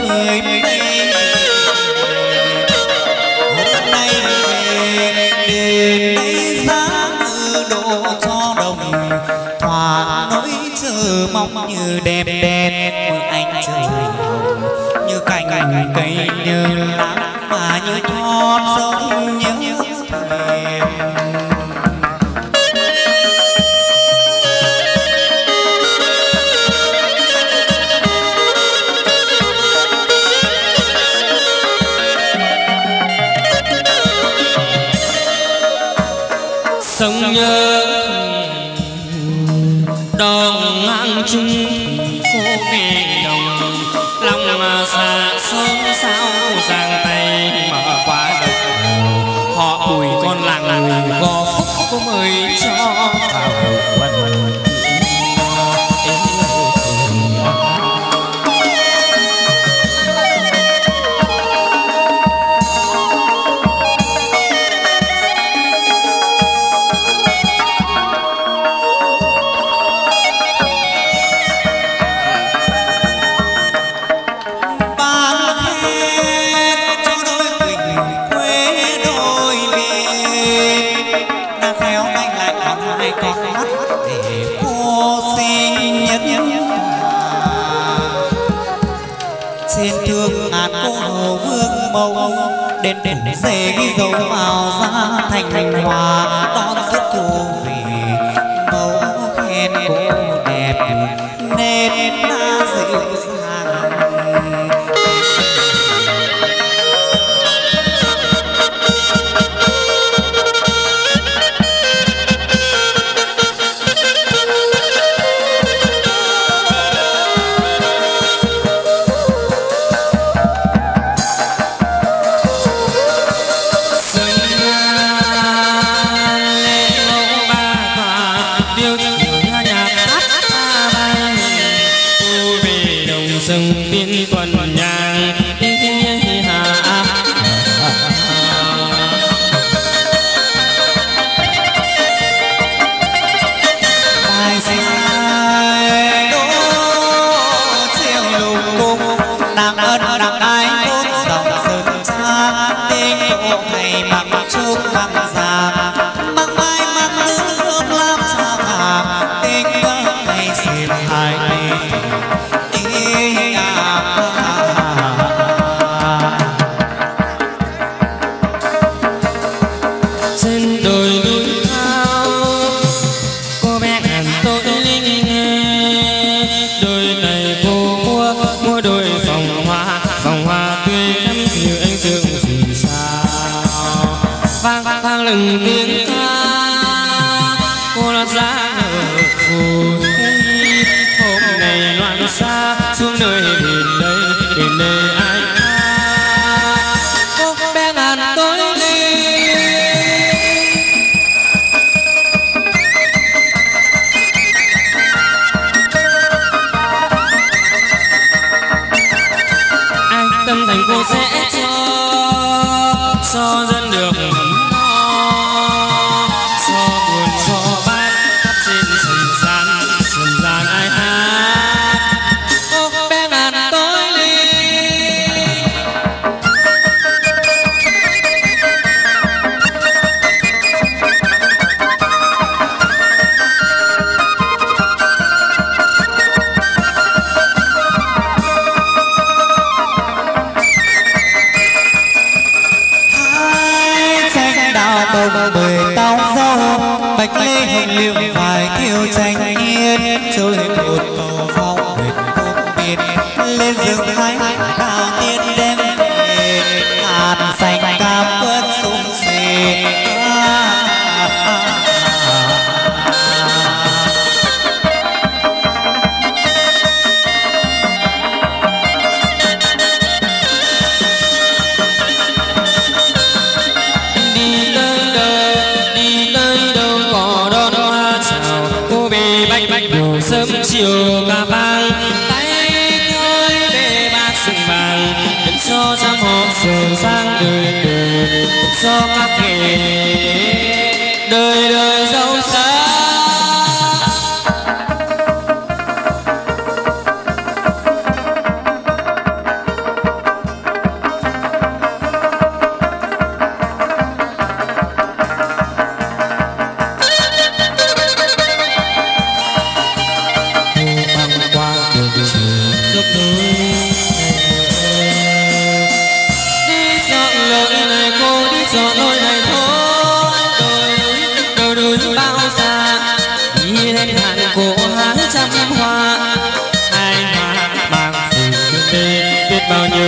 người đây hôm nay đến đây giá ngư độ cho đồng thỏa nỗi chờ mong như đêm đen mưa anh trời hồng như cành cây như lá mà như thon sông nhớ thềm. sông nhớ đòn ngang chung cô nghe đồng lòng xa xôn xao giang tay mở qua độc họ bùi con làng người có phúc có mời cho vào quần đến dề ghi dấu vào ra thành hòa đón rước cô về mẫu khen cô đẹp nên đã dịu dàng. bao nhiêu